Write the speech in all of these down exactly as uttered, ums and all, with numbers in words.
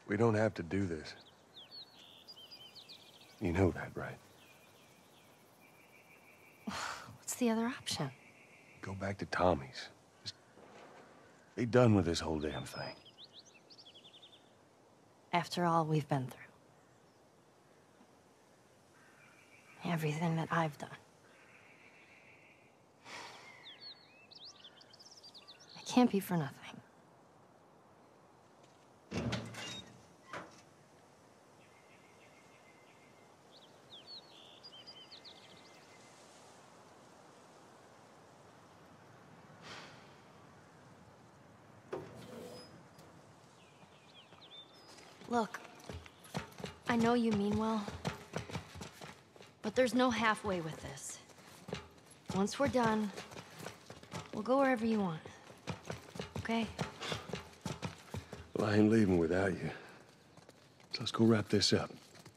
We don't have to do this. You know that, right? What's the other option? Go back to Tommy's. Just be done with this whole damn thing. After all we've been through. Everything that I've done. It can't be for nothing. Look, I know you mean well, but there's no halfway with this. Once we're done, we'll go wherever you want, okay? Well, I ain't leaving without you. So let's go wrap this up.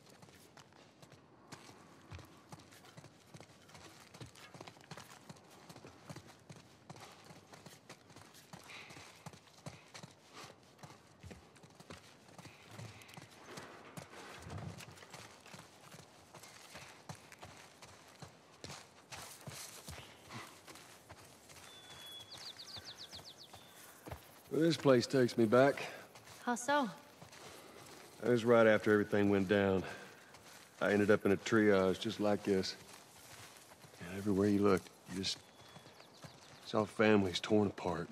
Well, this place takes me back. How so? That was right after everything went down. I ended up in a triage just like this. And everywhere you looked, you just saw families torn apart.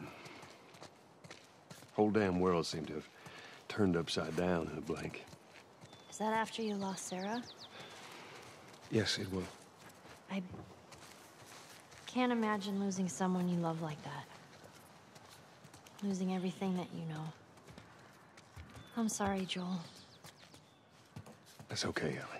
Whole damn world seemed to have turned upside down in a blink. Is that after you lost Sarah? Yes, it was. I can't imagine losing someone you love like that. Losing everything that you know. I'm sorry, Joel. That's okay, Ellie.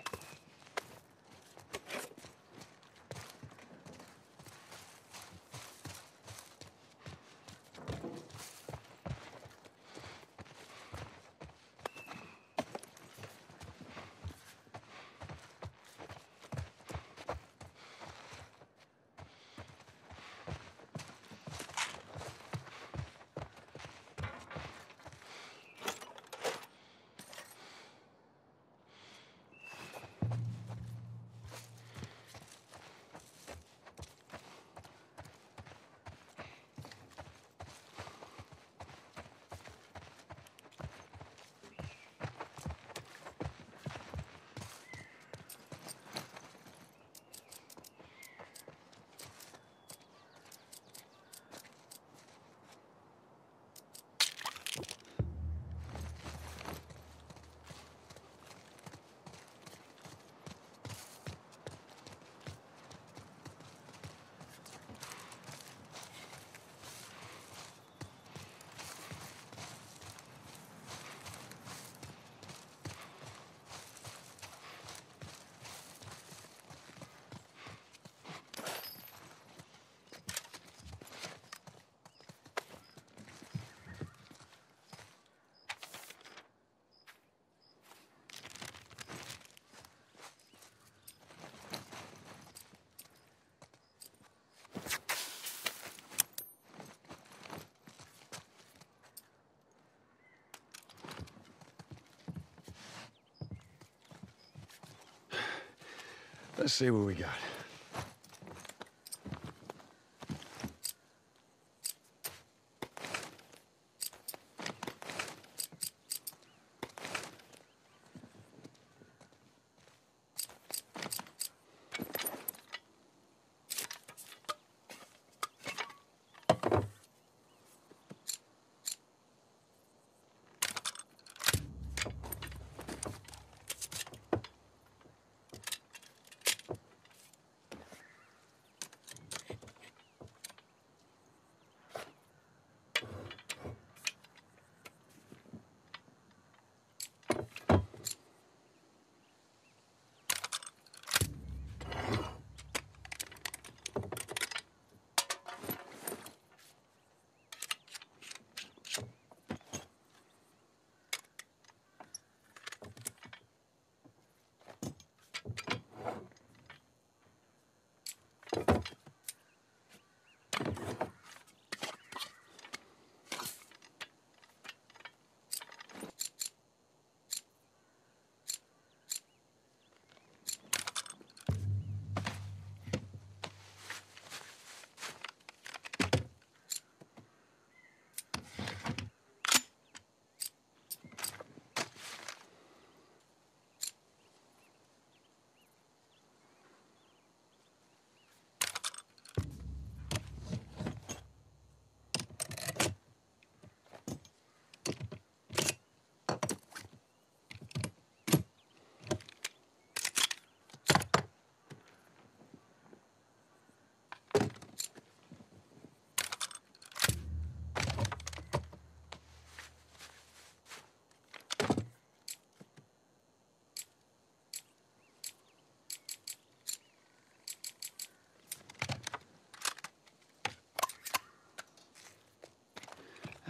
Let's see what we got.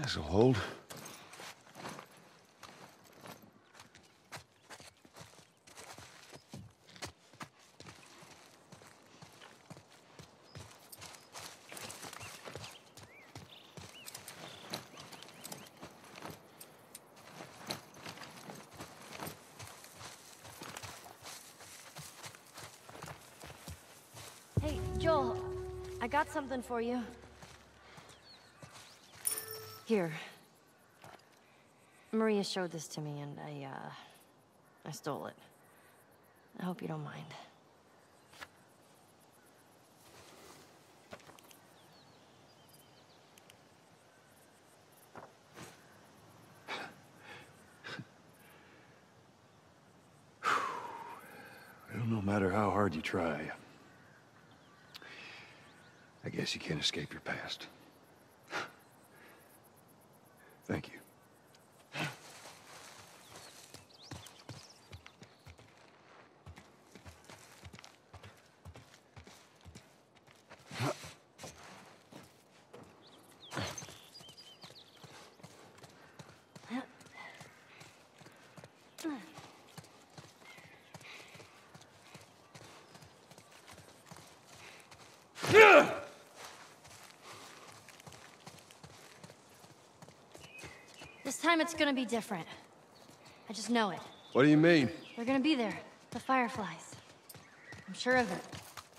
This'll hold. Hey, Joel, I got something for you. Here. Maria showed this to me, and I, uh... I stole it. I hope you don't mind. Well, no matter how hard you try, I guess you can't escape your past. Thank you. This time it's gonna be different. I just know it. What do you mean? They're gonna be there. The Fireflies. I'm sure of it.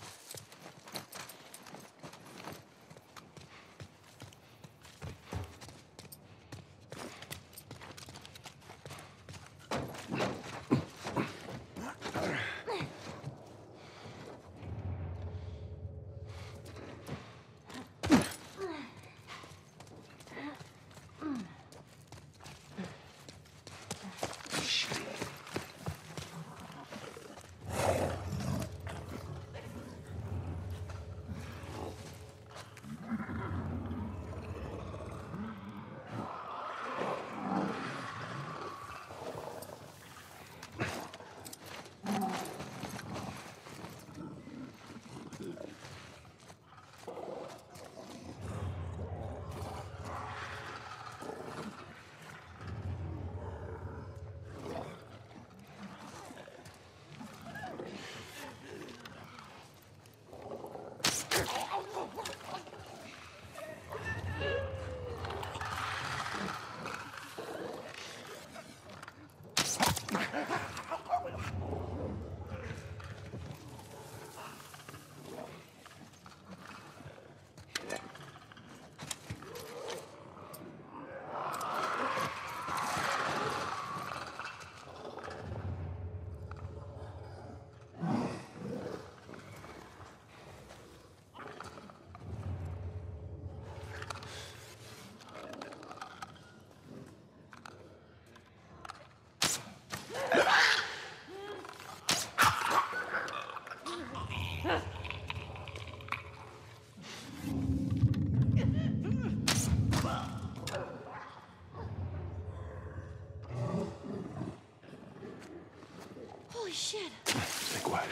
Holy shit. Stay quiet.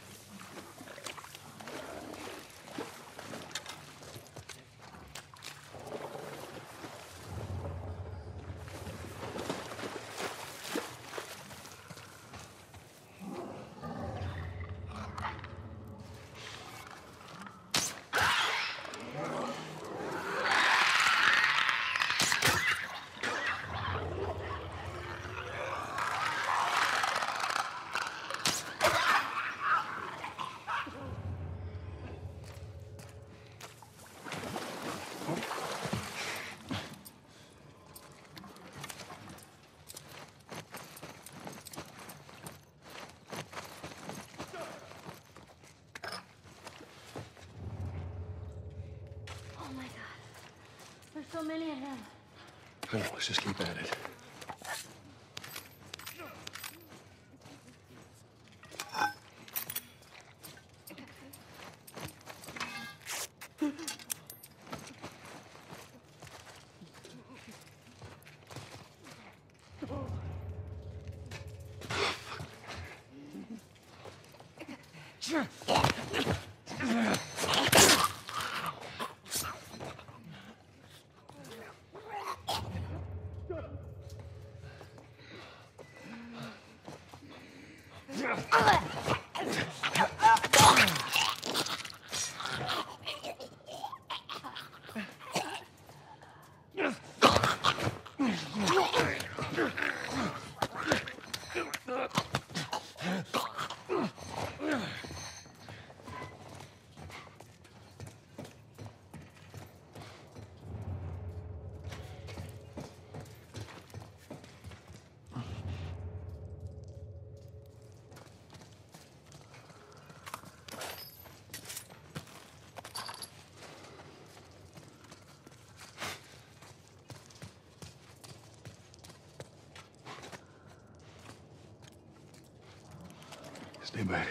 Oh my god. There's so many of them. Come on, let's just keep at it. Stay back.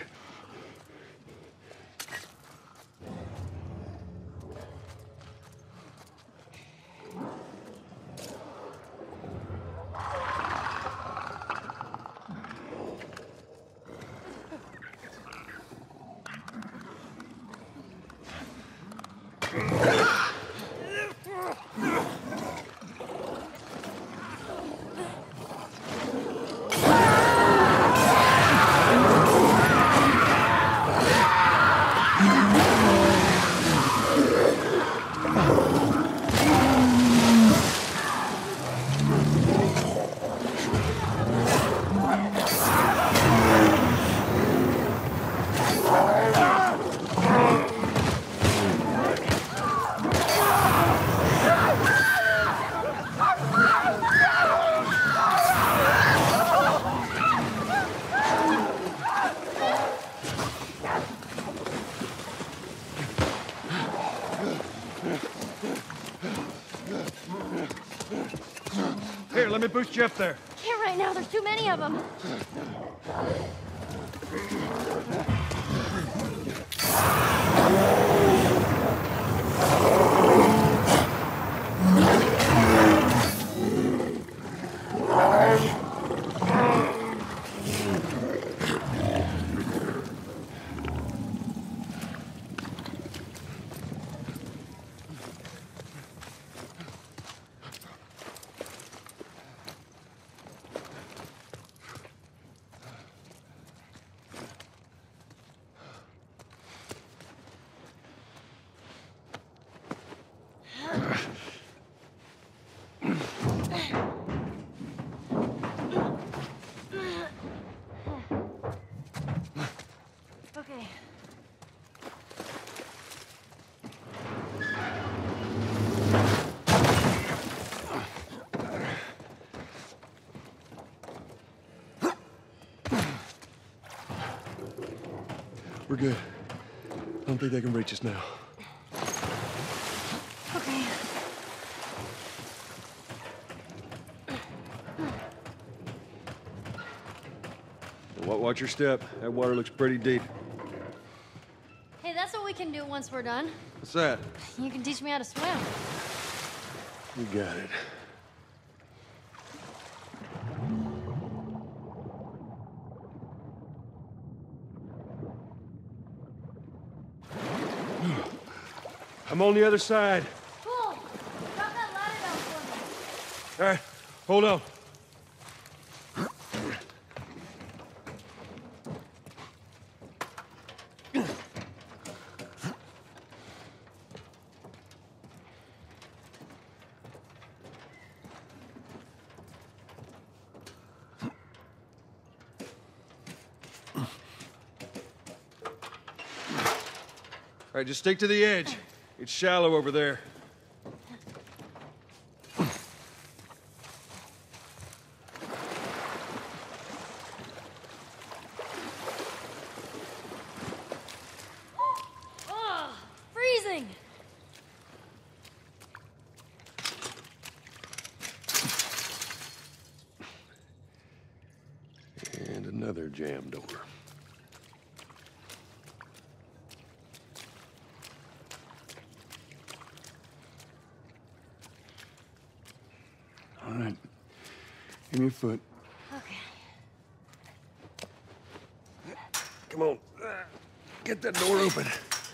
Here, let me boost you up there. Can't right now, there's too many of them. Okay. We're good. I don't think they can reach us now. Okay. Wa- Watch your step. That water looks pretty deep. Hey, that's what we can do once we're done. What's that? You can teach me how to swim. You got it. I'm on the other side. Cool. Drop that ladder down for me. All right, hold on. All right, just stick to the edge. It's shallow over there. Oh, freezing. And another jam door. All right. Give me your foot. Okay. Come on. Uh, Get that door open.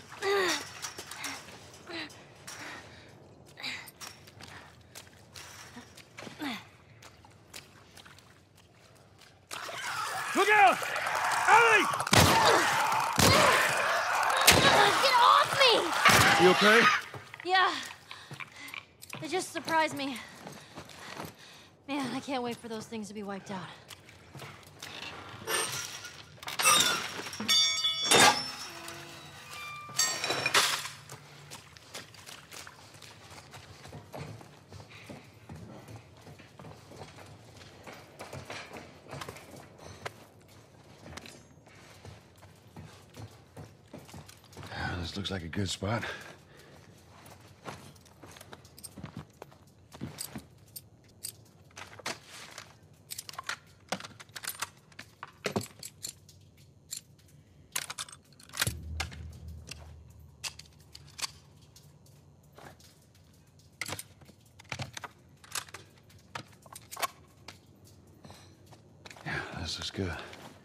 Look out! Ellie! Get off me! You okay? Yeah. They just surprised me. Man, I can't wait for those things to be wiped out. This looks like a good spot. This is good.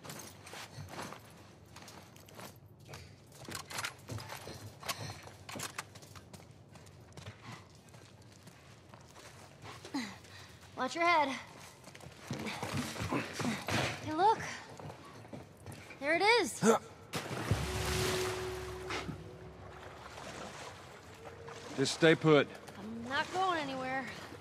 Watch your head. Hey, look. There it is. Just stay put. I'm not going anywhere.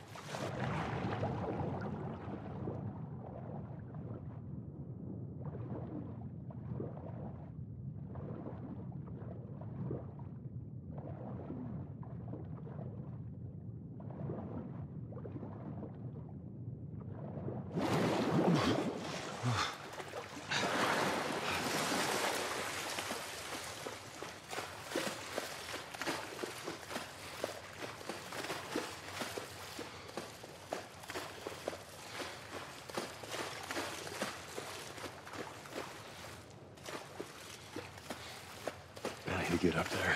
I need to get up there.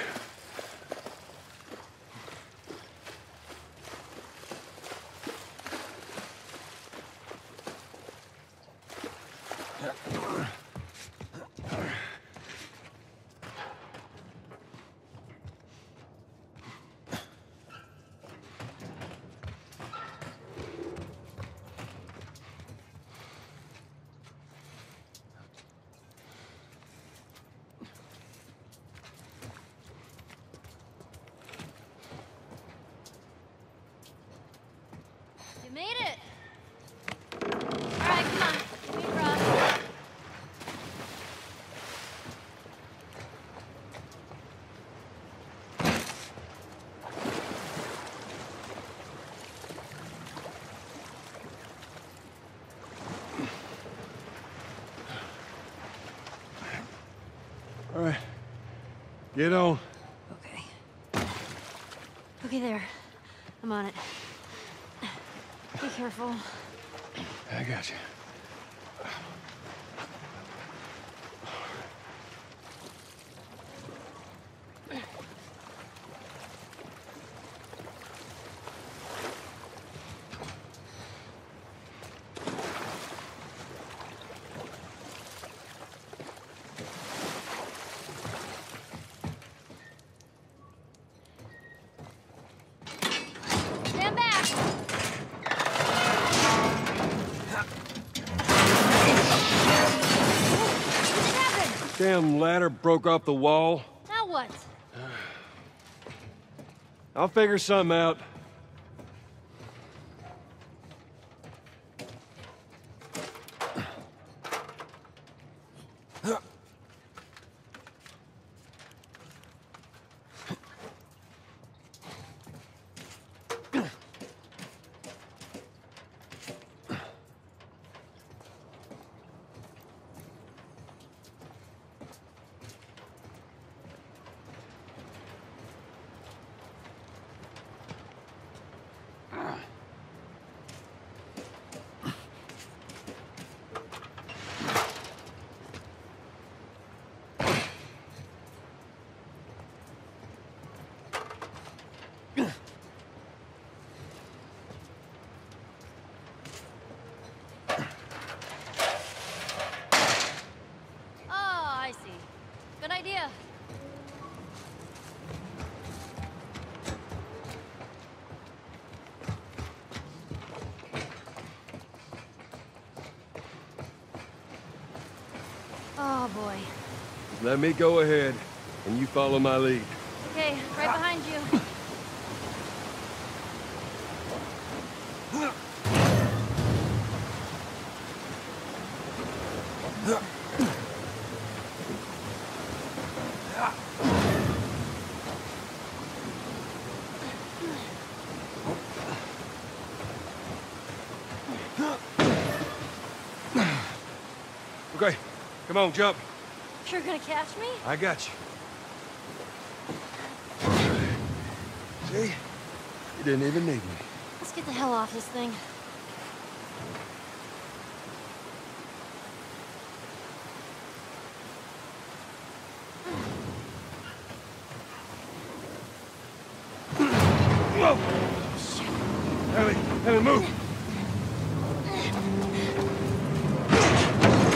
You made it. All right, come on. Give me across. All right. Get on. Okay. Okay, there. I'm on it. Be careful. I got you. Stand back. What happened? Damn ladder broke off the wall. Now what? I'll figure something out. Oh, boy. Let me go ahead, and you follow my lead. Okay, right behind you. Okay, come on, jump. You're gonna catch me? I got you. See? You didn't even need me. Let's get the hell off this thing. Whoa! Ellie, Ellie, move!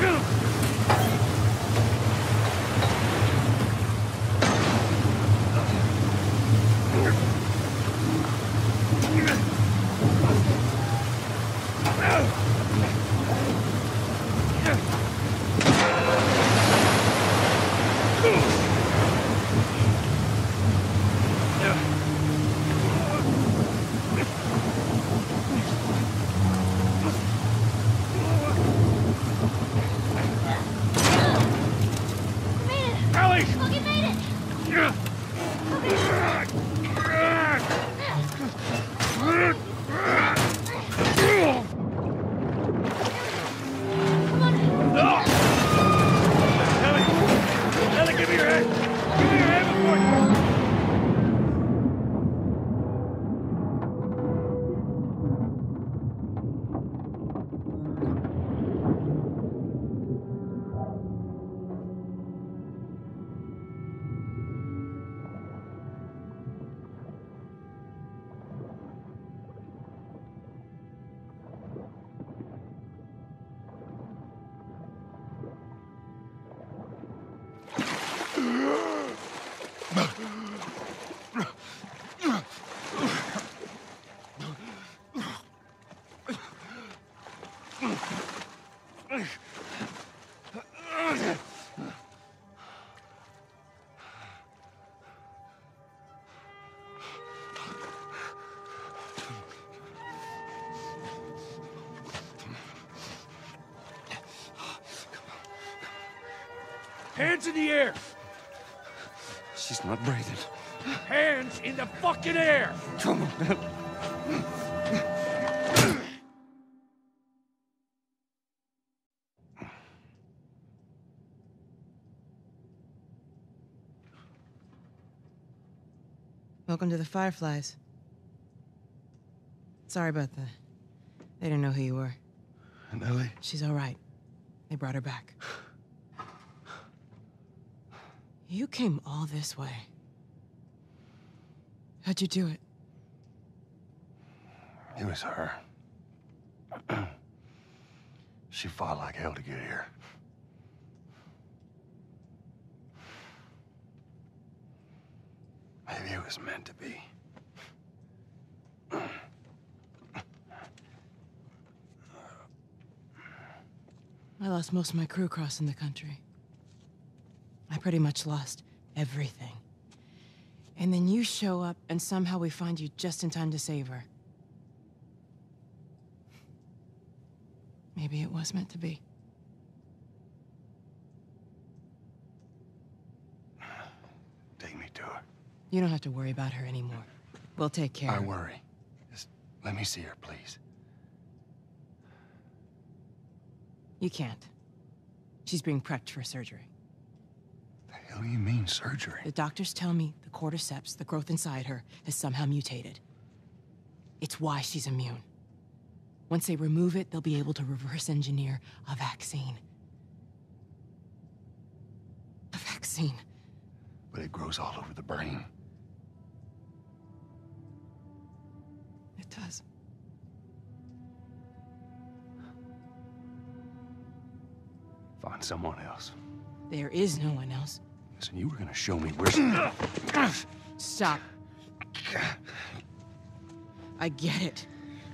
Hands in the air! She's not breathing. Hands in the fucking air! Come on. Welcome to the Fireflies. Sorry about that. They didn't know who you were. And Ellie? She's all right. They brought her back. You came all this way. How'd you do it? It was her. She fought like hell to get here. Maybe it was meant to be. I lost most of my crew crossing the country. I pretty much lost everything. And then you show up, and somehow we find you just in time to save her. Maybe it was meant to be. Take me to her. You don't have to worry about her anymore. We'll take care I of her. worry. Just let me see her, please. You can't. She's being prepped for surgery. The hell do you mean, surgery? The doctors tell me the cordyceps, the growth inside her, has somehow mutated. It's why she's immune. Once they remove it, they'll be able to reverse engineer a vaccine. A vaccine. But it grows all over the brain. It does. Find someone else. There is no one else. Listen, you were gonna show me where she... Stop. I get it.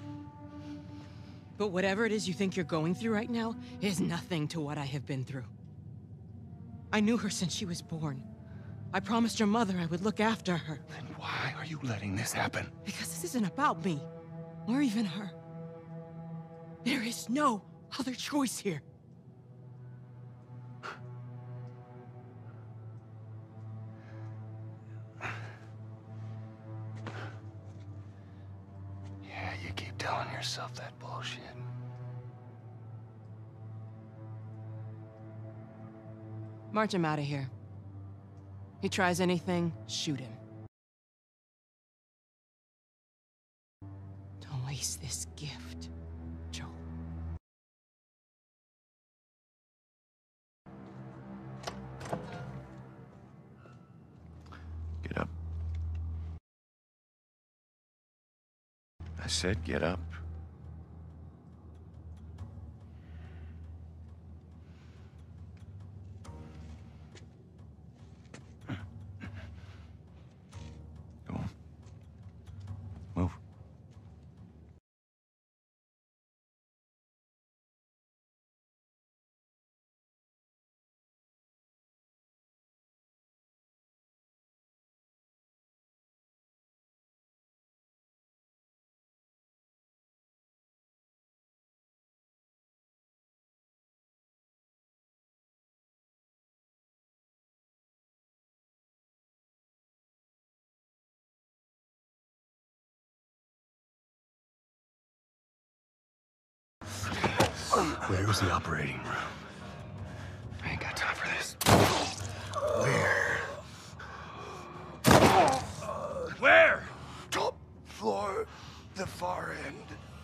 But whatever it is you think you're going through right now is nothing to what I have been through. I knew her since she was born. I promised your mother I would look after her. Then why are you letting this happen? Because this isn't about me, or even her. There is no other choice here. Yeah, you keep telling yourself that bullshit. March him out of here. He tries anything, shoot him. Don't waste this gift, Joel. Get up. I said get up. Where's the operating room? I ain't got time for this. Where? Where? Top floor, the far end.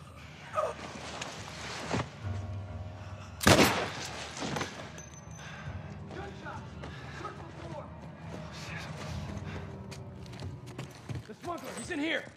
The smuggler, he's in here.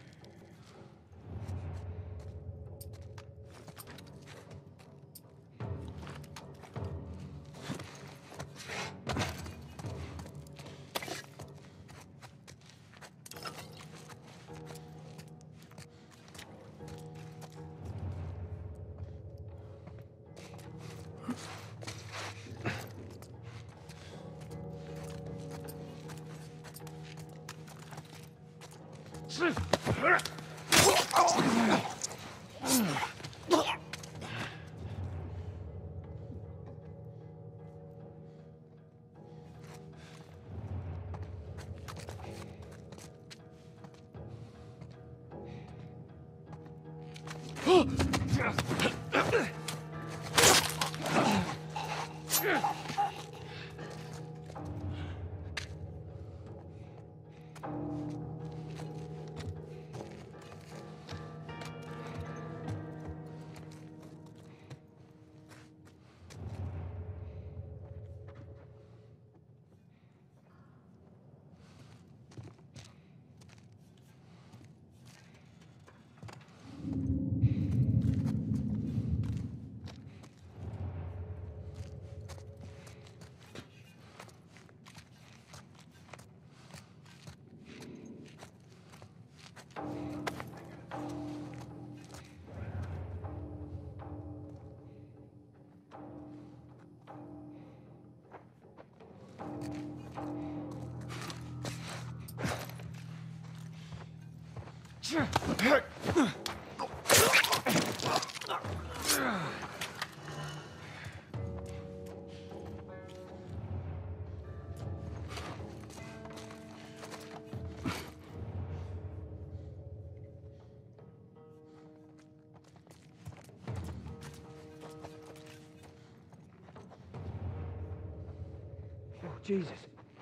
Oh, Jesus.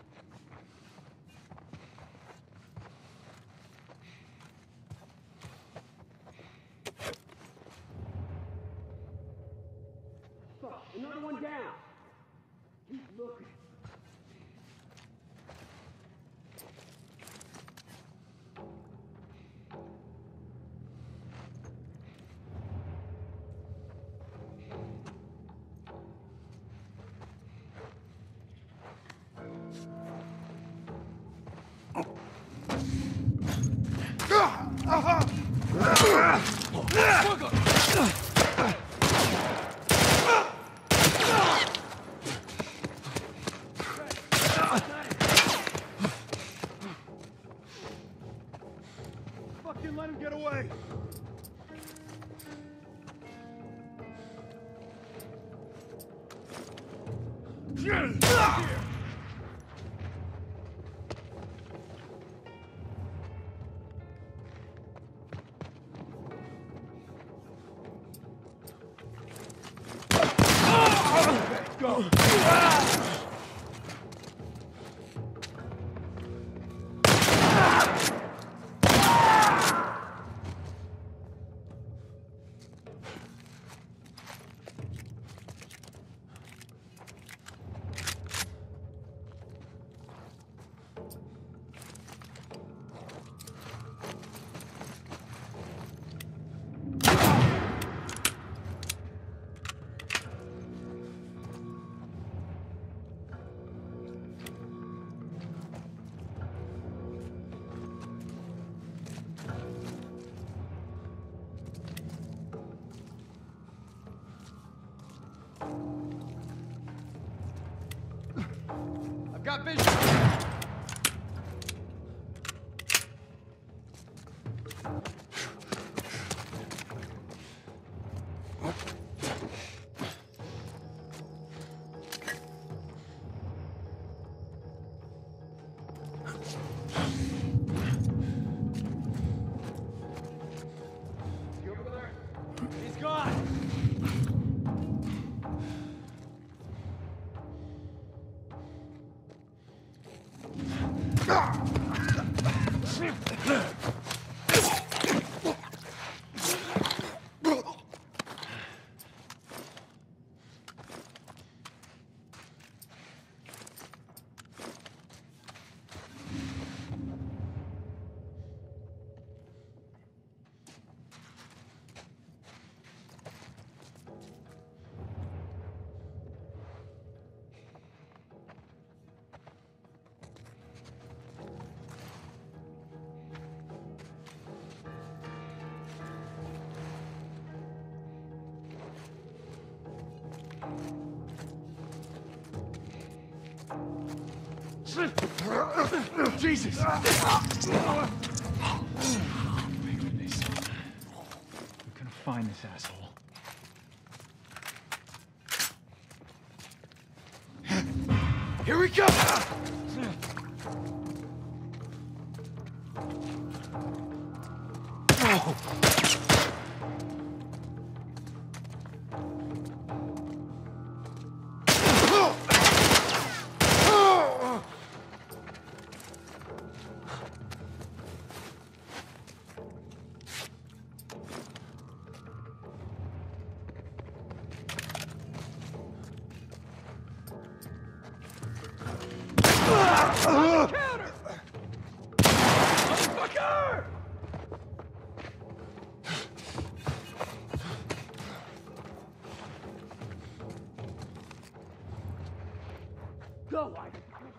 Fuck, another one down. Keep looking. Fucking let him get away! Go! I've got vision. You over there? He's gone. Jesus! Thank goodness. We're gonna find this asshole. Here we go! Oh. Go, White.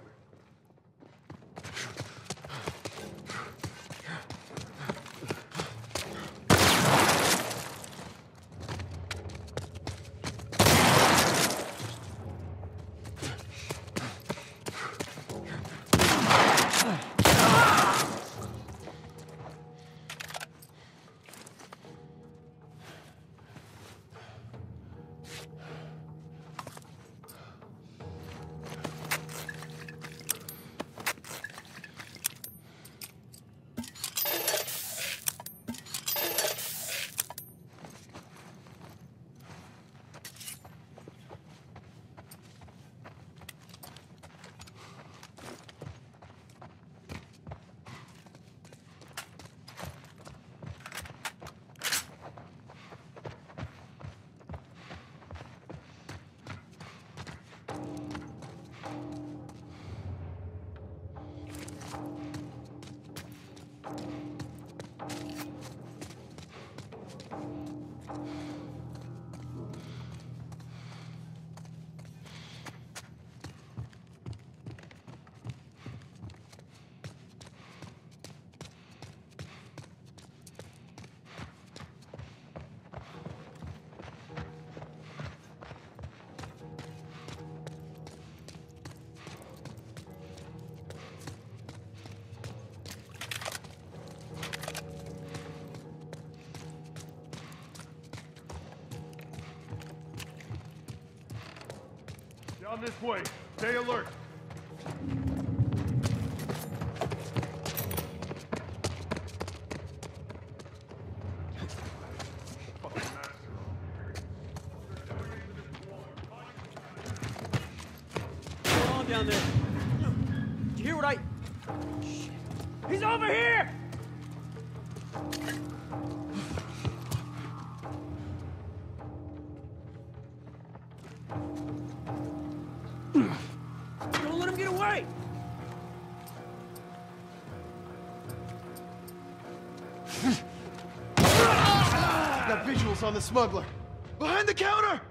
Down this way. Stay alert. What's on down there? Did you hear what I... Shit. He's over here! Don't let him get away! Got visuals on the smuggler. Behind the counter!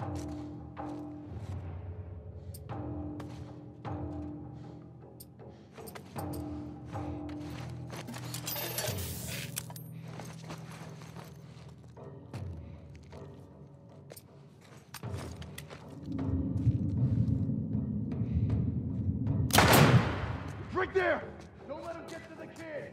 Right there! Don't let him get to the kid!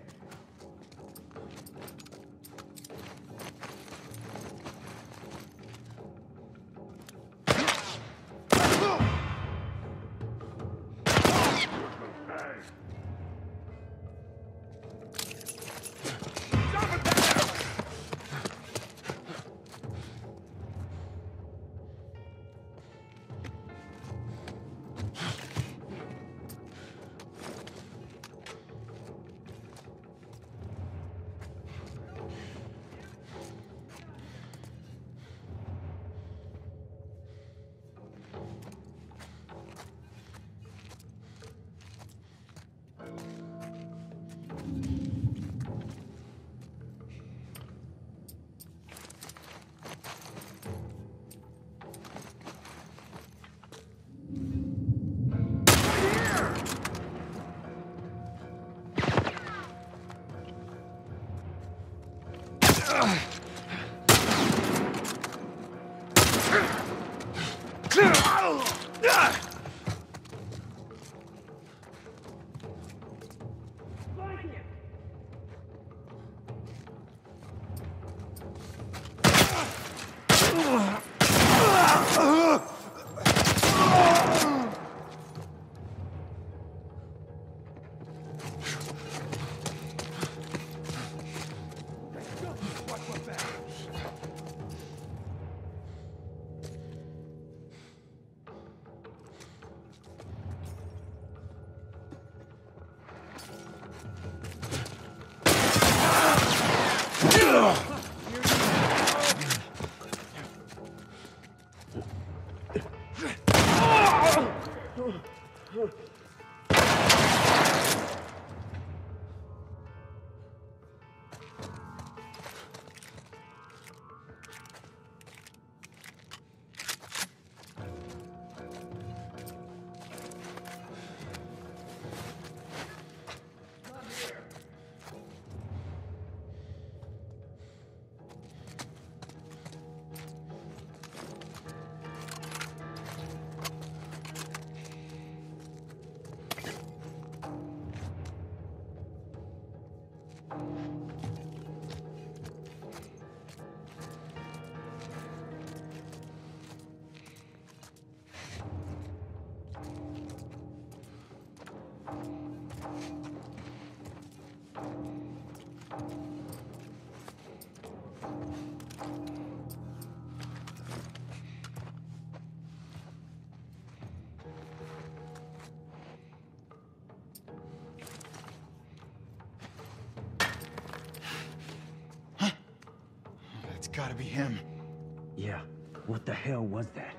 Gotta be him. Yeah. What the hell was that?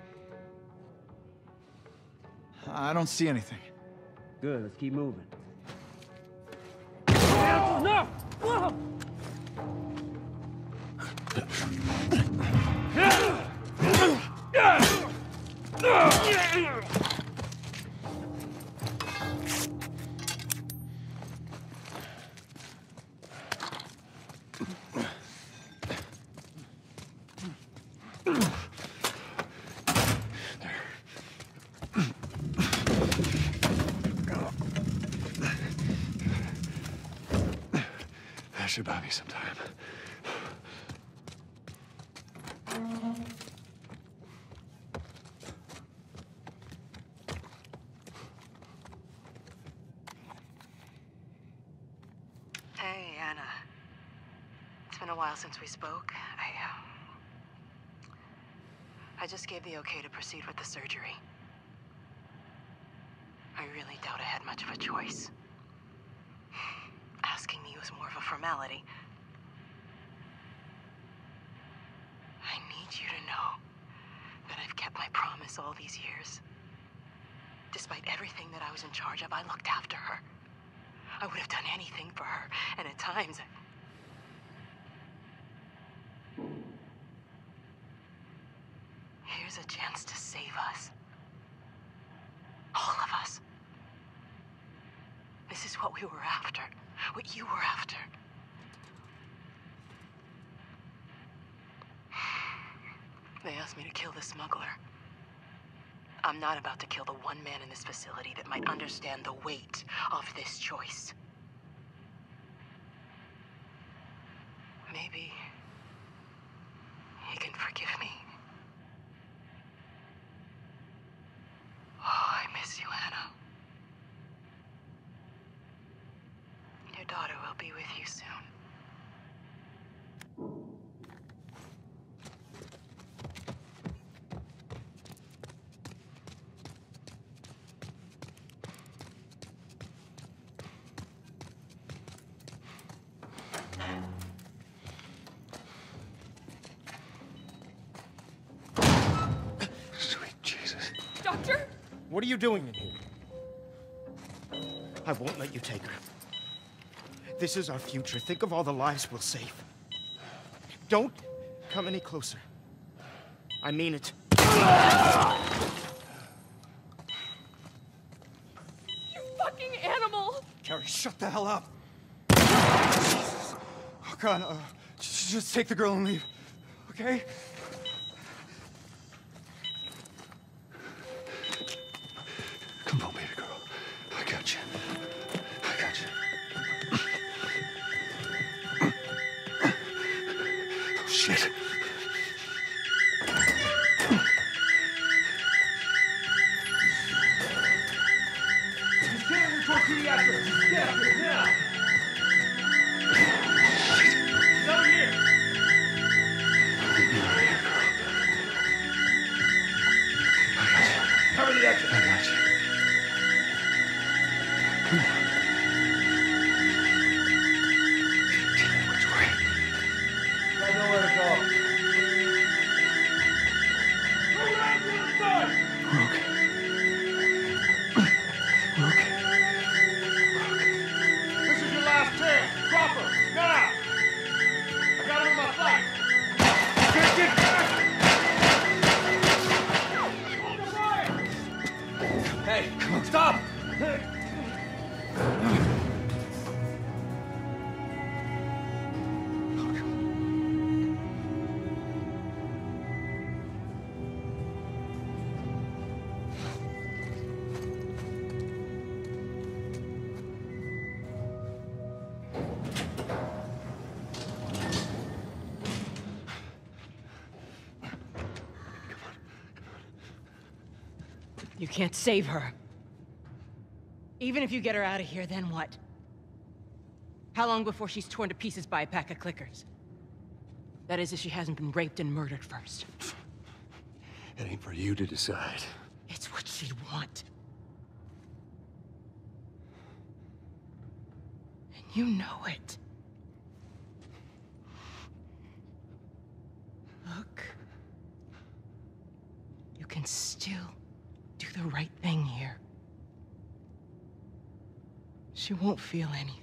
I don't see anything. Good, let's keep moving. No! Whoa! That should buy me some time. Hey, Anna. It's been a while since we spoke. I, uh... I just gave the okay to proceed with the surgery. I really doubt I had much of a choice. Asking me was more of a formality. I need you to know that I've kept my promise all these years. Despite everything that I was in charge of, I looked after her. I would have done anything for her, and at times... Here's a a chance to save us. All of us. This is what we were after. What you were after. They asked me to kill the smuggler. I'm not about to kill the one man in this facility that might understand the weight of this choice. Maybe he can forgive me. Oh, I miss you, Anna. Your daughter will be with you soon. Sweet Jesus. Doctor? What are you doing in here? I won't let you take her. This is our future. Think of all the lives we'll save. Don't come any closer. I mean it. You fucking animal! Carrie, shut the hell up. Jesus. Oh, God, uh, just, just take the girl and leave, okay? Come on, baby girl. I got you. I got you. Oh, shit. I got you. Come on. Which way? I know where to go. We're okay. We're okay. We're okay. This is your last chance. Drop her. Now! I got her in my sight. Get, get back! Hey, stop! You can't save her. Even if you get her out of here, then what? How long before she's torn to pieces by a pack of clickers? That is, if she hasn't been raped and murdered first. It ain't for you to decide. It's what she'd want. And you know it. Look. You can still do the right thing here. She won't feel anything.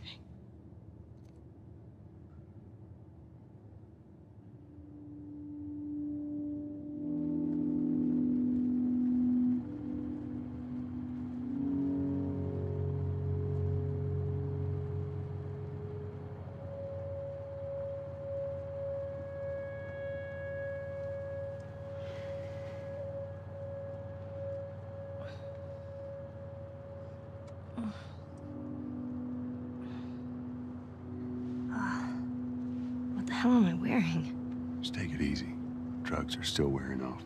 What the hell am I wearing? Just take it easy. Drugs are still wearing off.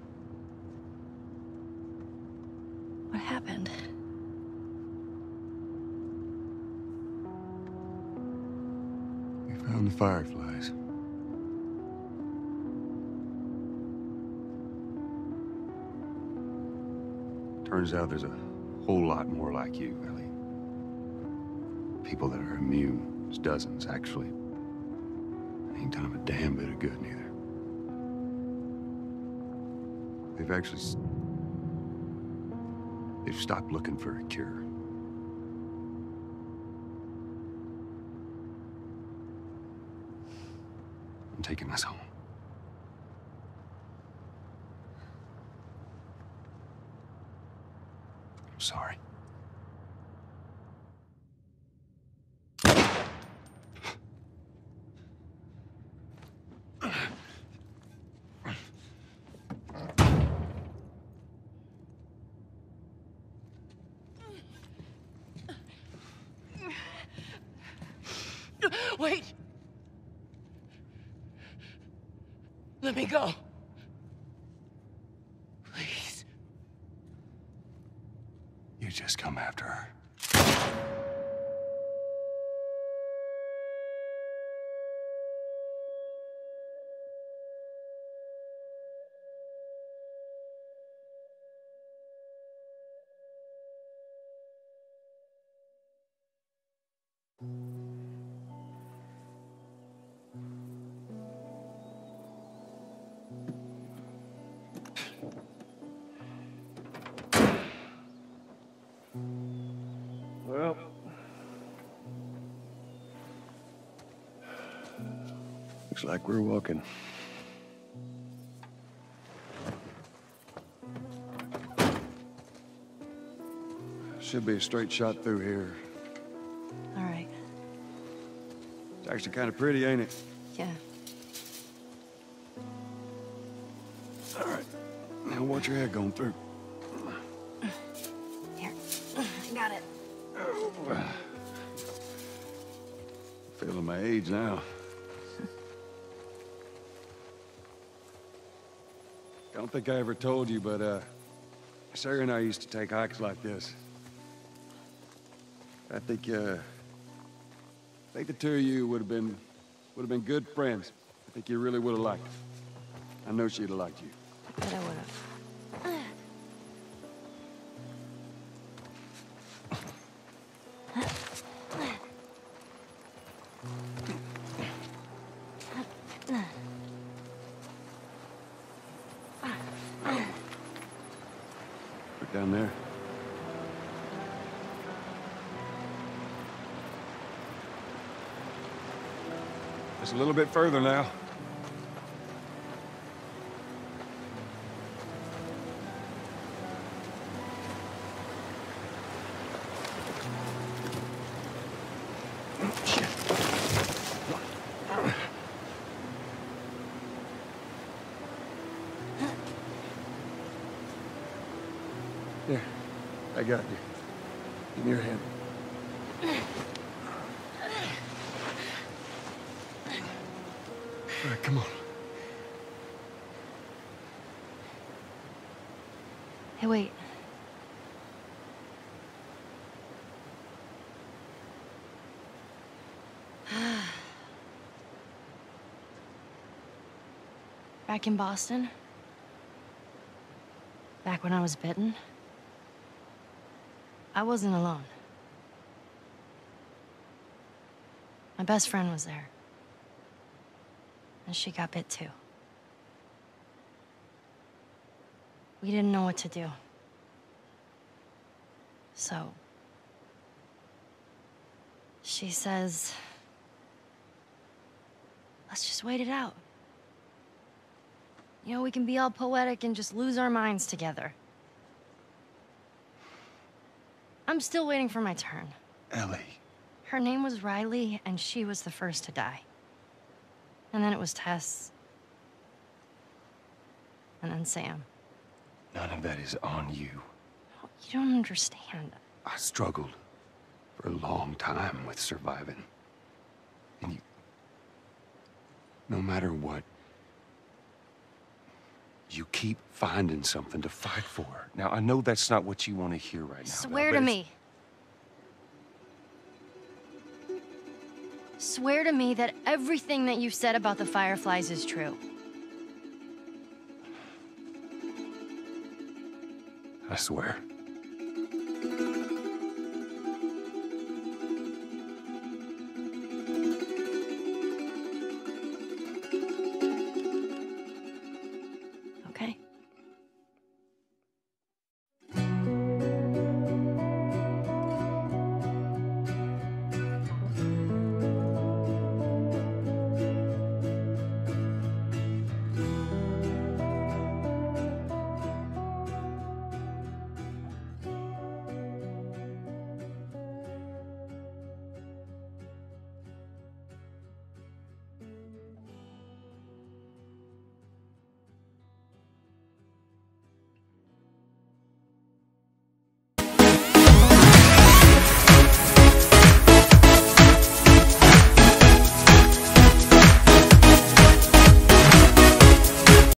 What happened? We found the fireflies. Turns out there's a whole lot more like you, Ellie. People that are immune. There's dozens, actually. Ain't done them a damn bit of good, neither. They've actually... s- They've stopped looking for a cure. I'm taking us home. sorry. Wait! Let me go. Please. You just come after her. Well, looks like we're walking. Should be a straight shot through here. All right. It's actually kind of pretty, ain't it? Yeah. All right. Now watch your head going through. Here. I got it. Feeling my age now. Don't think I ever told you, but uh, Sarah and I used to take hikes like this. I think, uh, I think the two of you would have been, would have been good friends. I think you really would have liked her. I know she'd have liked you. I bet I would have. Look down there. Just a little bit further now. There, I got you. In your hand. All right, come on. Hey, wait. Back in Boston, back when I was bitten, I wasn't alone. My best friend was there. And she got bit too. We didn't know what to do. So, she says, let's just wait it out. You know, we can be all poetic and just lose our minds together. I'm still waiting for my turn. Ellie. Her name was Riley, and she was the first to die. And then it was Tess. And then Sam. None of that is on you. You don't understand. I struggled for a long time with surviving. And you... No matter what, you keep finding something to fight for. Now, I know that's not what you want to hear right now. Swear but to it's- me. Swear to me that everything that you said about the Fireflies is true. I swear.